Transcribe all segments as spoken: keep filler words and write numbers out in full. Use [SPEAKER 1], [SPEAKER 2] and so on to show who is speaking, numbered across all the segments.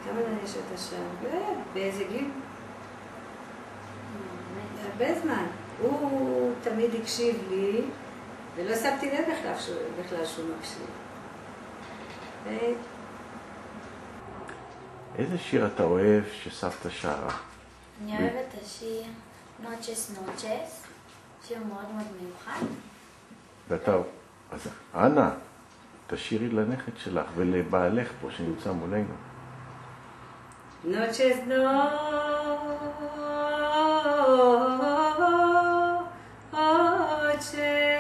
[SPEAKER 1] כמה זמן יש אותה שם? באיזה גיל? הרבה זמן. הוא תמיד הקשיב לי, ולא שמתי לב בכלל שהוא, בכלל שהוא מקשיב. ו...
[SPEAKER 2] איזה שיר אתה אוהב שסבתא שרה?
[SPEAKER 3] אני אוהבת את השיר נוצ'ס נוצ'ס, שיר מאוד מאוד מיוחד.
[SPEAKER 2] ואתה, אז אנה, תשירי לנכד שלך ולבעלך פה שנמצא מולנו.
[SPEAKER 1] Noches, noches,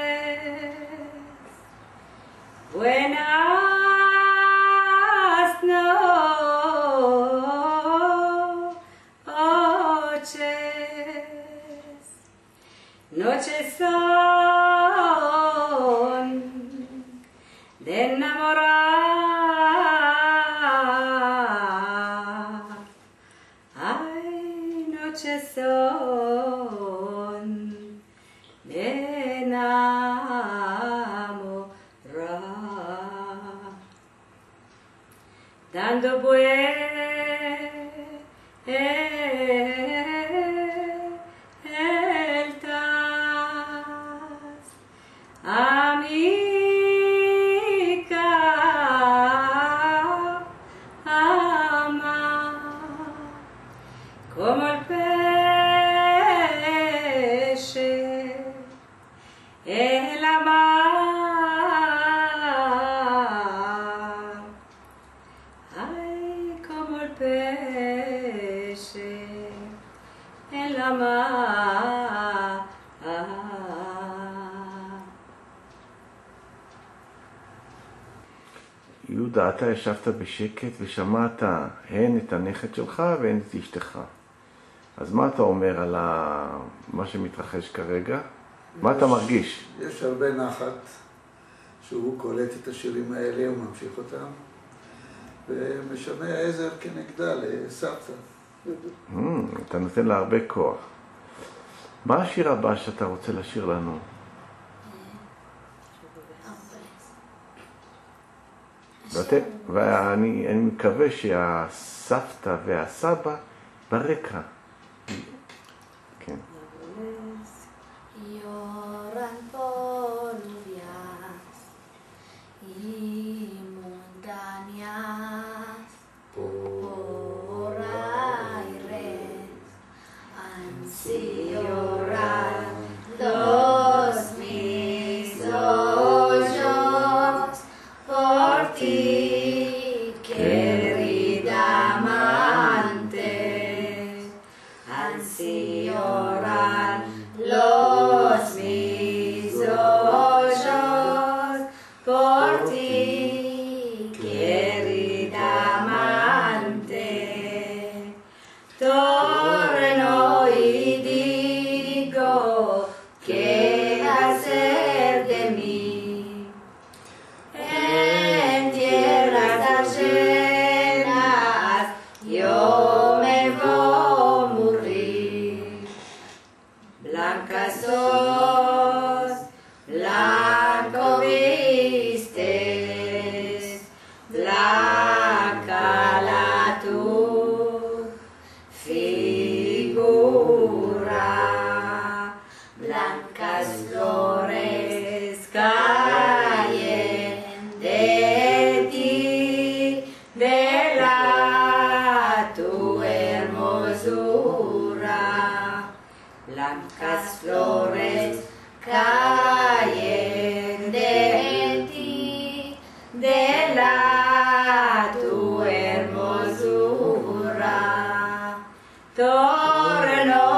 [SPEAKER 1] buenas noches, noches son de enamorar. Ay, noches son de enamorar. Dando vueltas a mi cama, como el peixe en la mar. Ay, como el peixe en la mar.
[SPEAKER 2] יהודה, אתה ישבת בשקט ושמעת הן את הנכד שלך והן את אשתך. אז מה אתה אומר על ה... מה שמתרחש כרגע? מה אתה מרגיש?
[SPEAKER 4] יש הרבה נחת שהוא קולט את השירים האלה, הוא ממשיך אותם, ומשמע עזר כנגדה לסבתא.
[SPEAKER 2] אתה נותן לה הרבה כוח. מה השיר הבא שאתה רוצה לשיר לנו? ואני מקווה שהסבתא והסבא ברקע. כן.
[SPEAKER 3] Lloran por lluvias y montañas, por aires, así lloran los mis ojos por ti, querida amante, así lloran los mis ojos por ti, querida amante. Torno y digo, ¿qué hacer de mí? En tierras ajenas yo me voy a morir. Blanca sos, blanco vistes, blanca la tu figura, blancas flores caen de ti, de la tu hermosura. Blancas flores caen de ti, de la tu hermosura. Torno